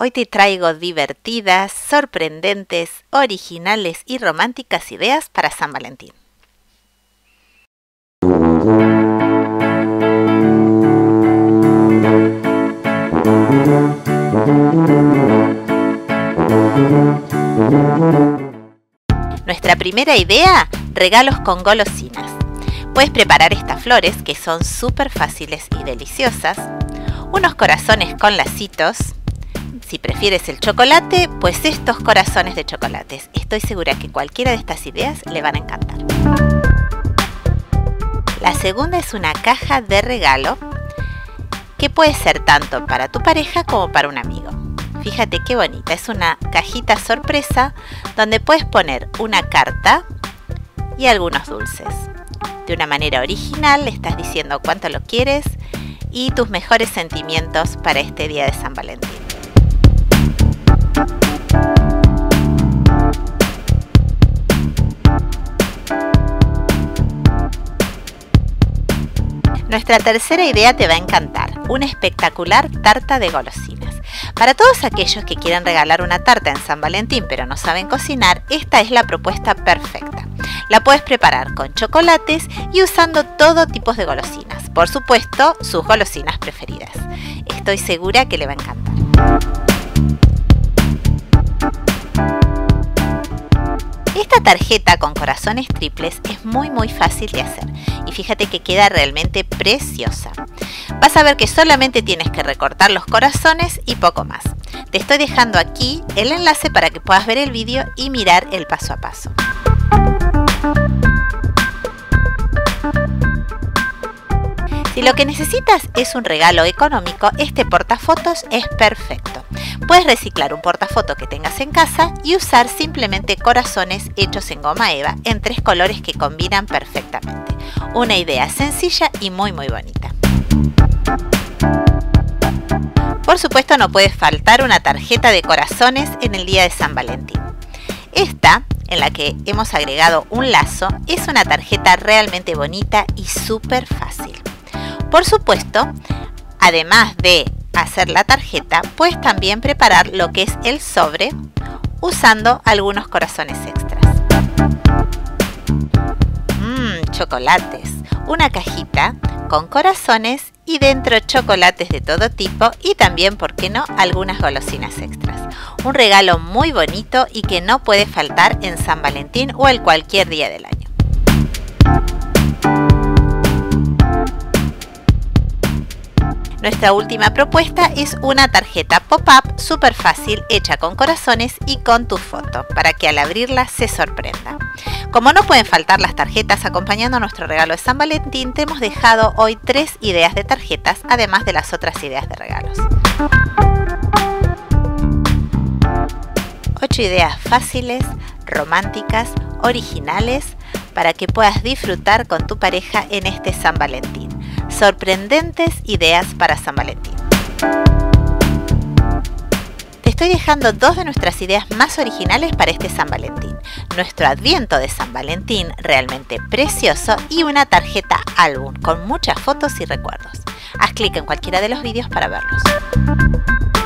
Hoy te traigo divertidas, sorprendentes, originales y románticas ideas para San Valentín. Nuestra primera idea, regalos con golosinas. Puedes preparar estas flores que son súper fáciles y deliciosas, unos corazones con lacitos. Si prefieres el chocolate, pues estos corazones de chocolates. Estoy segura que cualquiera de estas ideas le van a encantar. La segunda es una caja de regalo que puede ser tanto para tu pareja como para un amigo. Fíjate qué bonita, es una cajita sorpresa donde puedes poner una carta y algunos dulces. De una manera original le estás diciendo cuánto lo quieres y tus mejores sentimientos para este día de San Valentín. Nuestra tercera idea te va a encantar, una espectacular tarta de golosinas. Para todos aquellos que quieren regalar una tarta en San Valentín pero no saben cocinar, esta es la propuesta perfecta. La puedes preparar con chocolates y usando todo tipo de golosinas. Por supuesto, sus golosinas preferidas. Estoy segura que le va a encantar. Esta tarjeta con corazones triples es muy fácil de hacer y fíjate que queda realmente preciosa. Vas a ver que solamente tienes que recortar los corazones y poco más. Te estoy dejando aquí el enlace para que puedas ver el vídeo y mirar el paso a paso. Si lo que necesitas es un regalo económico, este portafotos es perfecto. Puedes reciclar un portafoto que tengas en casa y usar simplemente corazones hechos en goma eva en 3 colores que combinan perfectamente. Una idea sencilla y muy bonita. Por supuesto, no puede faltar una tarjeta de corazones en el día de San Valentín. Esta, en la que hemos agregado un lazo, es una tarjeta realmente bonita y súper fácil. Por supuesto, además de hacer la tarjeta, puedes también preparar lo que es el sobre usando algunos corazones extras. Chocolates. Una cajita con corazones y dentro chocolates de todo tipo y también, ¿por qué no?, algunas golosinas extras. Un regalo muy bonito y que no puede faltar en San Valentín o en cualquier día del año. Nuestra última propuesta es una tarjeta pop-up súper fácil hecha con corazones y con tu foto para que al abrirla se sorprenda. Como no pueden faltar las tarjetas acompañando nuestro regalo de San Valentín, te hemos dejado hoy 3 ideas de tarjetas además de las otras ideas de regalos. 8 ideas fáciles, románticas, originales para que puedas disfrutar con tu pareja en este San Valentín. Sorprendentes ideas para San Valentín. Te estoy dejando 2 de nuestras ideas más originales para este San Valentín. Nuestro adviento de San Valentín realmente precioso y una tarjeta álbum con muchas fotos y recuerdos. Haz clic en cualquiera de los vídeos para verlos.